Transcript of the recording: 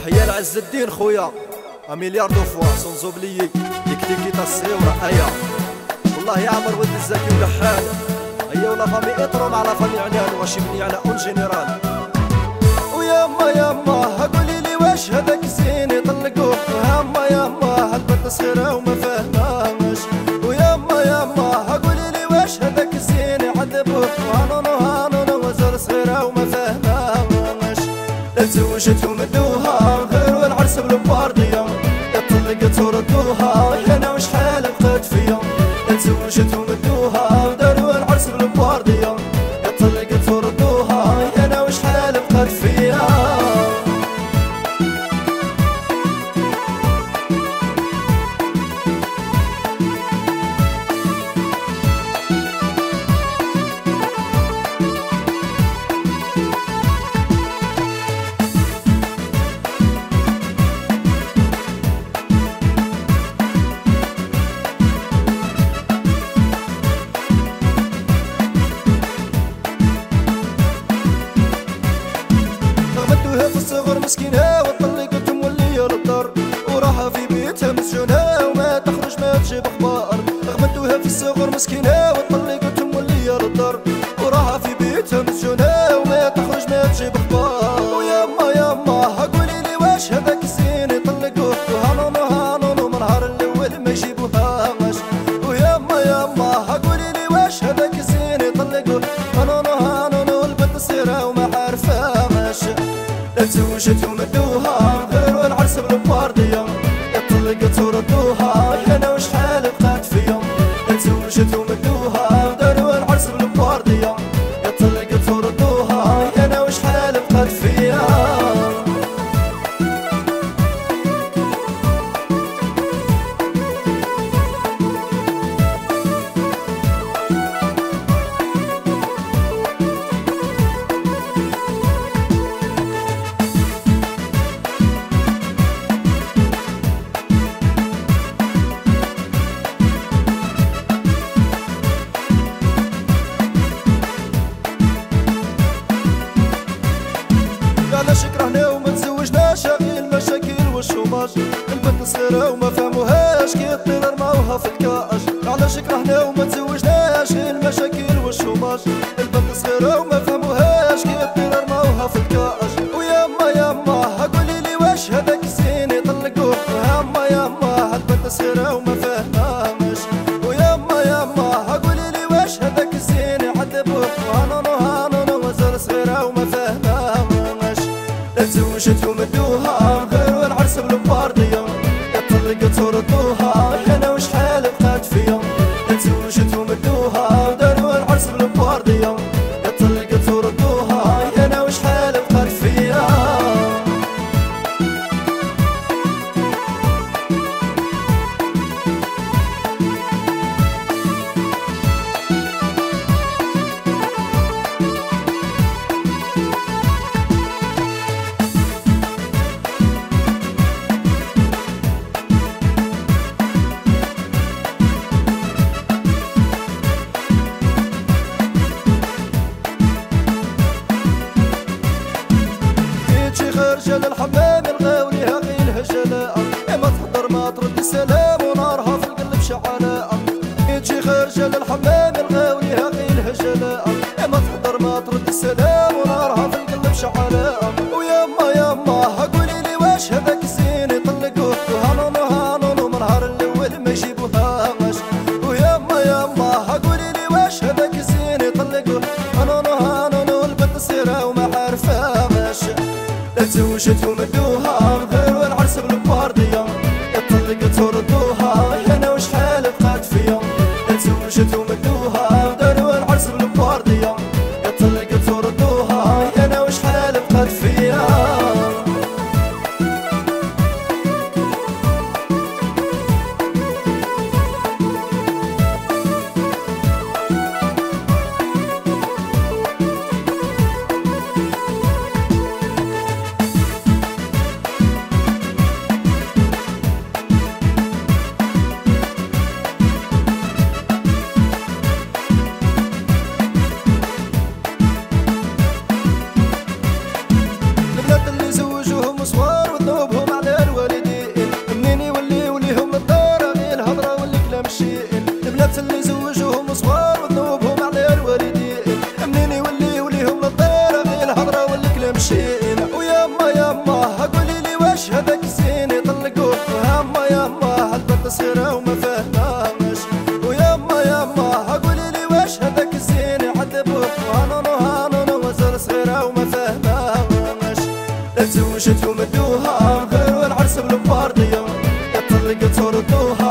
تحية لعز الدين خويا مليار دو فوا سون زوبليي ديك تاع الصيورة ايا والله يا عمر ولد الزكي ولحال هيا ولا فامي اطرم على فامي عنان واش يبني على اون جينيرال وياما ياما قولي لي واش هذاك زين يطلقوه ياما ياما هالبنت صغيرة وما فاهماش وياما ياما قولي لي واش هذاك زين يعذبوه هانونو وزر صغيرة وما فاهماش لا تزوجت ومدوها غير والعرس بالباردية طلقت وردوها انا وش حال بقات فيا لا تزوجت ومدوها داروا العرس بالباردية طلقت وردوها انا وش حال بقات فيا في الصغر مسكينة وطلقت مولية للدار وراها في بيتها مسجونة وما تخرج ما تجيب اخبار غمدوها في الصغر مسكينة وطلقت مولية للدار وراها في بيتها مسجونة وما تخرج ما تجيب اخبار وياما ياما قولي لي واش هذاك الزين يطلقوه هانونو من نهار الاول ما يجيبوهاش وياما ياما قولي لي واش هذاك الزين يطلقوه هانونو البنت صغيرة وما عارفاش لا تزوجت ومدوها غير والعرس بالباردية طلقت وردوها انا وش حال بقات فيا لا تزوجت ومدوها داروا العرس بالباردية طلقت وردوها انا وش حال بقات فيا علاش كرهنا وما تزوجناش غير المشاكل والشوماج البنت صغيرة وما فهموهاش كي الطير رماوها في الكاج علاش كرهنا وما تزوجناش غير المشاكل والشوماج البنت صغيرة وما فهموهاش كي الطير رماوها في الكاج وياما قولي لي واش هذاك الزين يطلقوه ياما هالبنت صغيرة وما فاهماش وياما قولي لي واش هذاك الزين يعذبوه هانونو وزر صغيرة وما فاهماش لا تزوجت ومدوها غير والعرس بالباردية طلقت وردوها انا وش حال بقات فيا لا تزوجت ومدوها داروا العرس بالباردية طلقت وردوها انا وش حال بقات فيا رجال الحمام الغاو ليها غيلها جلاء ما تحضر ما ترد السلام ونارها في القلب شعلاء تجي رجال الحمام الغاو ليها غيلها جلاء ما تحضر ما ترد السلام ونارها في القلب شعلاء وياما قولي لي واش هذاك الزين يطلقوه هانونو من نهار الاول ما يجيبوهاش وياما قولي لي واش هذاك الزين يطلقوه هانونو البنت صغيرة وما عارفاش لا تزوجت ومدوها غير والعرس بالباردية طلقت وردوها انا وش حال بقات فيا لا تزوجت ومدوها داروا العرس بالباردية طلقت وردوها انا وش حال بقات فيا ويما يما قولي لي واش هذاك الزين يطلقوه ويما يما البنت صغيرة وما فاهماش ويما يما قولي لي واش هذاك الزين يعذبوه وهانونو مازال صغيرة وما فاهماش لا تزوجت ومدوها غير والعرس بالباردية يطلق تردوها